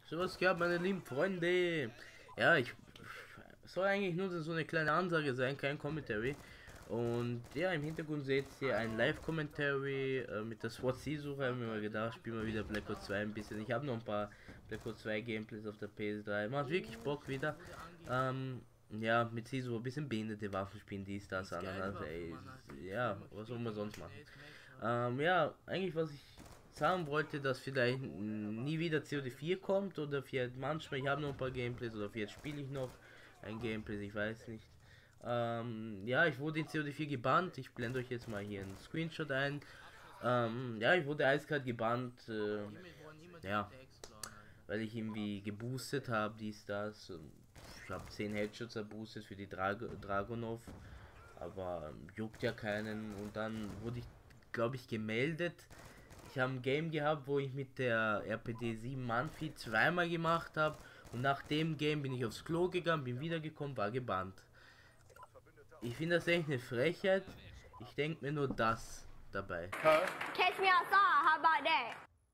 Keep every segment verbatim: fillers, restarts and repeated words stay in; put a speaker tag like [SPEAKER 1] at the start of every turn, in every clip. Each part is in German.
[SPEAKER 1] Sowas gehört, meine lieben Freunde. Ja, ich soll eigentlich nur so eine kleine Ansage sein, kein Commentary. Und ja, im Hintergrund seht ihr ein Live-Commentary äh, mit der SWAT-C-Suche. Haben wir mal gedacht, spielen wir wieder Black Ops zwei ein bisschen. Ich habe noch ein paar Black Ops zwei Gameplays auf der P S drei. Macht wirklich Bock wieder. Ähm, ja, mit C-Suche ein bisschen behinderte Waffen spielen, dies, das, Ananas, ey. Ja, was soll man sonst machen? Ähm, ja, eigentlich was ich sagen wollte, dass vielleicht nie wieder C O D vier kommt oder vielleicht manchmal, ich habe noch ein paar Gameplays oder vielleicht spiele ich noch ein Gameplay, ich weiß nicht. Ähm, ja, ich wurde in C O D vier gebannt, ich blende euch jetzt mal hier einen Screenshot ein. Ähm, ja, ich wurde eiskalt gebannt, äh, ja, weil ich irgendwie geboostet habe, dies, das. Ich habe zehn Headshots erboostet für die Drag Dragonov, aber ähm, juckt ja keinen. Und dann wurde ich, glaube ich, gemeldet. Ich habe ein Game gehabt, wo ich mit der R P D sieben Manfi zweimal gemacht habe. Und nach dem Game bin ich aufs Klo gegangen, bin wiedergekommen, war gebannt. Ich finde das echt eine Frechheit. Ich denke mir nur das dabei.
[SPEAKER 2] Catch me outside, how about that?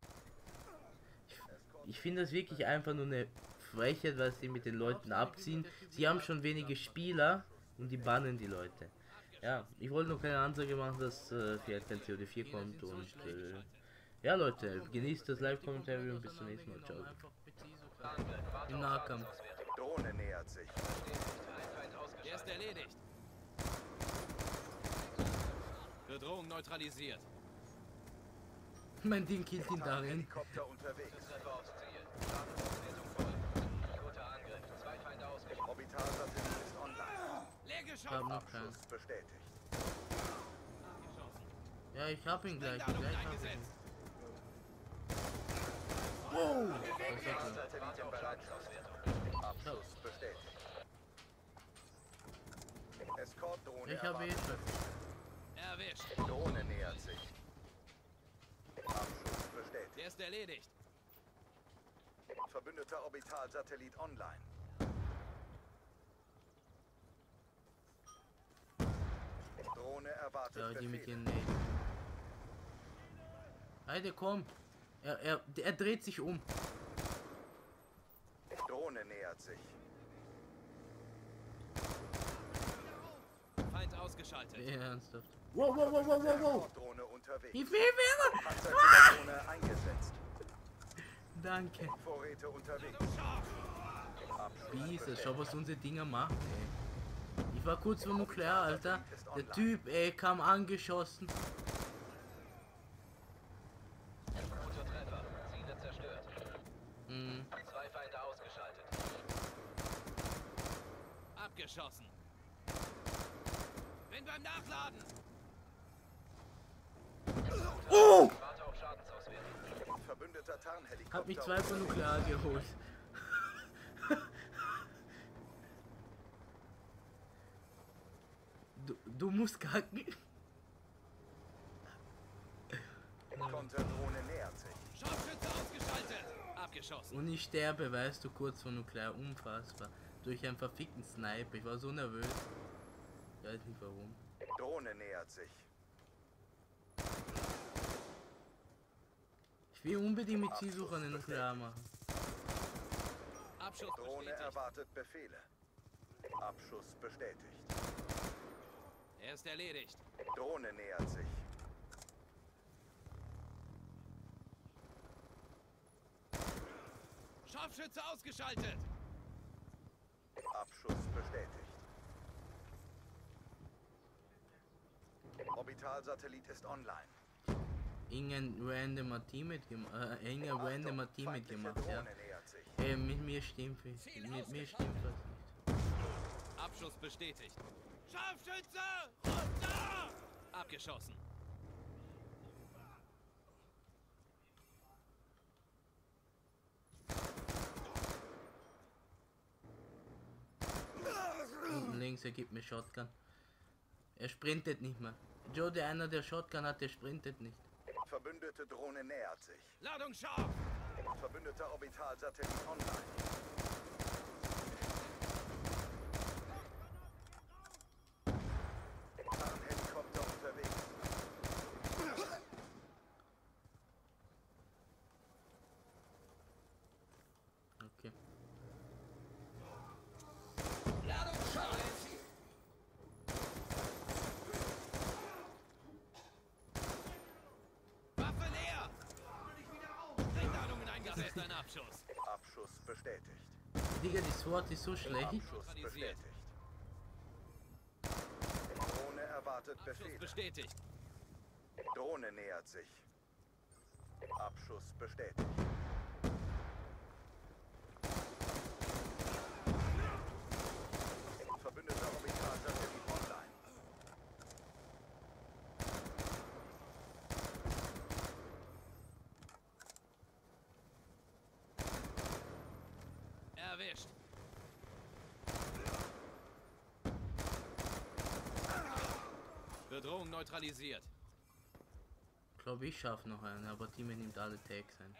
[SPEAKER 1] Ich, ich finde das wirklich einfach nur eine Frechheit, was sie mit den Leuten abziehen. Sie haben schon wenige Spieler und die bannen die Leute. Ja, ich wollte noch keine Ansage machen, dass äh, vielleicht kein C O D vier kommt und äh, ja Leute, genießt das Live-Kommentary und bis zum nächsten Mal. Ciao. Im Nahkampf.
[SPEAKER 3] Drohne nähert sich.
[SPEAKER 4] Der ist erledigt. Bedrohung neutralisiert.
[SPEAKER 1] Mein Ding killt ihn darin.
[SPEAKER 3] Helikopter unterwegs. Orbitalsatellit ist online.
[SPEAKER 1] Ich hab noch keinen.
[SPEAKER 3] Abschuss bestätigt.
[SPEAKER 1] Ja, ich hab ihn gleich. Gleich hab ich ihn.
[SPEAKER 3] Oh! Satellit in Bereitschaft. Abschuss bestätigt. Escort-Drohne
[SPEAKER 1] Ich habe eh
[SPEAKER 3] erwartet.
[SPEAKER 1] schon.
[SPEAKER 4] Erwischt.
[SPEAKER 3] Drohne nähert sich. Abschuss bestätigt.
[SPEAKER 4] Der ist erledigt.
[SPEAKER 3] Verbündeter Orbitalsatellit online. Drohne erwartet
[SPEAKER 1] Ja, die mit
[SPEAKER 3] Befehle.
[SPEAKER 1] ihren Nägeln. Heide, komm. Er, er, er dreht sich um.
[SPEAKER 3] Drohne nähert sich.
[SPEAKER 4] Feind ausgeschaltet.
[SPEAKER 1] Nee, ernsthaft. Wow, wow, wow, wow, wow, wow.
[SPEAKER 3] Escort-Drohne unterwegs.
[SPEAKER 1] Wie viel wäre?
[SPEAKER 3] Panzerkiller-Drohne eingesetzt.
[SPEAKER 1] Danke.
[SPEAKER 3] Vorräte unterwegs. Abschuss
[SPEAKER 1] Jesus, schau, was unsere Dinger machen, ey. Ich war kurz vor Nuklear, Alter. Der Typ, ey, kam angeschossen.
[SPEAKER 4] Guter Treffer. Ziele zerstört.
[SPEAKER 1] Hm.
[SPEAKER 4] Zwei Feinde ausgeschaltet. Abgeschossen. Bin beim Nachladen.
[SPEAKER 1] Oh!
[SPEAKER 4] Warte auf Schadensauswertung.
[SPEAKER 3] Verbündeter Tarnhelikopter.
[SPEAKER 1] Hab mich zwei von Nuklear geholt. Du, du musst kacken.
[SPEAKER 3] Konterdrohne nähert sich.
[SPEAKER 4] Scharfschütze ausgeschaltet. Abgeschossen.
[SPEAKER 1] Und ich sterbe, weißt du, kurz vor Nuklear. Unfassbar. Durch einen verfickten Sniper. Ich war so nervös. Ich weiß nicht warum.
[SPEAKER 3] Drohne nähert sich.
[SPEAKER 1] Ich will unbedingt mit Zielsucher eine Nuklear machen.
[SPEAKER 4] Abschuss
[SPEAKER 3] Drohne
[SPEAKER 4] bestätigt.
[SPEAKER 3] erwartet Befehle. Abschuss bestätigt.
[SPEAKER 4] Er ist erledigt.
[SPEAKER 3] Drohne nähert sich.
[SPEAKER 4] Scharfschütze ausgeschaltet.
[SPEAKER 3] Abschuss bestätigt. Orbitalsatellit ist online.
[SPEAKER 1] Irgendein randomer Teammate gemacht. Äh, irgendein randomer Teammate
[SPEAKER 3] Feindliche
[SPEAKER 1] gemacht, ja.
[SPEAKER 3] Drohne nähert sich.
[SPEAKER 1] Ey, mit mir stimmt es. Mit mir stimmt was nicht.
[SPEAKER 4] Abschuss bestätigt. Scharfschütze! Runter! Abgeschossen.
[SPEAKER 1] Unten links, er gibt mir Shotgun. Er sprintet nicht mehr. Joe, der einer der Shotgun hat, der sprintet nicht.
[SPEAKER 3] Verbündete Drohne nähert sich.
[SPEAKER 4] Ladung scharf!
[SPEAKER 3] Verbündeter Orbitalsatellit online. Tarnhelikopter unterwegs.
[SPEAKER 4] ist ein Abschuss.
[SPEAKER 3] Abschuss bestätigt.
[SPEAKER 1] Digga, die SWAT ist so schlecht.
[SPEAKER 3] Abschuss bestätigt. Drohne erwartet
[SPEAKER 4] Abschuss
[SPEAKER 3] Befehle.
[SPEAKER 4] bestätigt.
[SPEAKER 3] Drohne nähert sich. Abschuss bestätigt. Verbündeter Orbitalsatellit online.
[SPEAKER 4] Erwischt. Bedrohung neutralisiert.
[SPEAKER 1] Ich glaube, ich schaffe noch einen, aber Team nimmt alle Tags ein.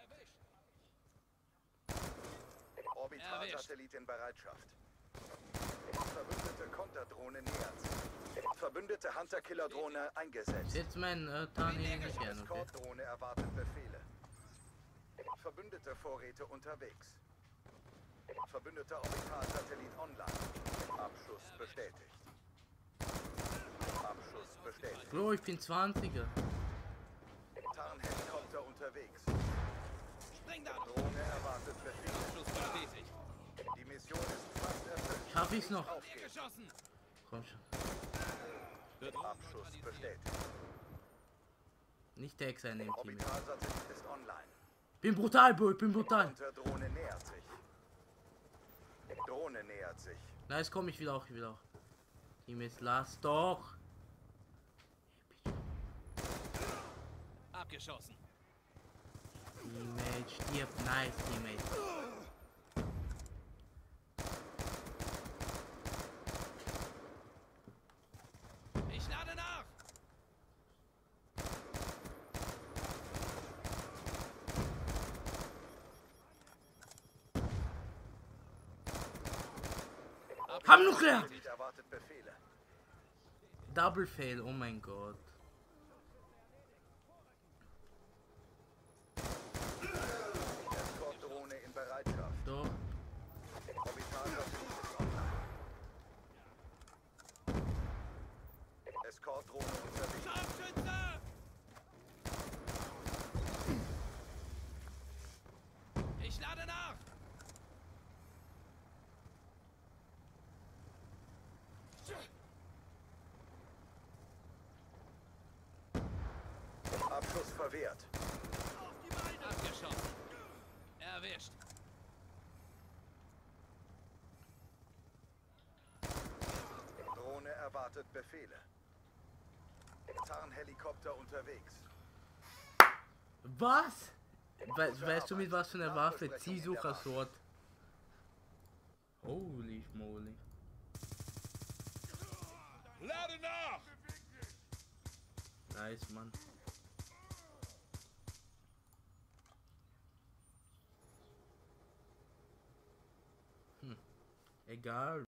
[SPEAKER 3] Orbitalsatellit in Bereitschaft. Verbündete Konterdrohne nähert sich. Verbündete Hunter-Killer-Drohne eingesetzt.
[SPEAKER 1] Jetzt mein äh, Tarnheli nicht gern, okay?
[SPEAKER 3] Escort-Drohne erwartet Befehle. Verbündete Vorräte unterwegs. Verbündeter Orbitalsatellit online. Abschuss bestätigt. Abschuss bestätigt.
[SPEAKER 1] Bro, ich bin zwanziger.
[SPEAKER 3] Tarnhelikopter unterwegs.
[SPEAKER 4] Spring da!
[SPEAKER 3] Drohne erwartet Befehle.
[SPEAKER 4] Abschuss bestätigt.
[SPEAKER 3] Die Mission ist fast erfüllt.
[SPEAKER 1] Schaff ich's noch?
[SPEAKER 3] Aufgeben.
[SPEAKER 4] Geschossen!
[SPEAKER 1] Komm schon.
[SPEAKER 4] Bedrohung
[SPEAKER 3] Abschuss
[SPEAKER 4] neutralisiert.
[SPEAKER 3] bestätigt.
[SPEAKER 1] Nicht Tags einnehmen, Team.
[SPEAKER 3] Orbitalsatellit ist online.
[SPEAKER 1] Bin brutal, Bro, ich bin brutal.
[SPEAKER 3] Unterdrohne nähert sich. Drohne nähert sich.
[SPEAKER 1] Na, jetzt komme ich wieder auch, ich will auch. Team, jetzt lass doch.
[SPEAKER 4] Abgeschossen.
[SPEAKER 1] Teammate, stirb. Nice, Teammate.
[SPEAKER 4] Ich lade nach!
[SPEAKER 1] Haben Nuklear!
[SPEAKER 3] Satellit erwartet Befehle.
[SPEAKER 1] Double Fail, oh mein Gott.
[SPEAKER 3] Escort-Drohne in Bereitschaft.
[SPEAKER 1] Doch.
[SPEAKER 3] Orbitalsatellit ist online. Escort-Drohne unterwegs.
[SPEAKER 4] Scharfschütze! Ich lade nach!
[SPEAKER 3] Abschuss verwehrt.
[SPEAKER 4] Abgeschossen. Erwischt.
[SPEAKER 3] Drohne erwartet Befehle. Tarnhelikopter unterwegs.
[SPEAKER 1] Was? We weißt du mit was für einer Waffe? Ziehsucher Sword. Holy moly.
[SPEAKER 4] Lade nach!
[SPEAKER 1] Nice, Mann. Hm. Egal.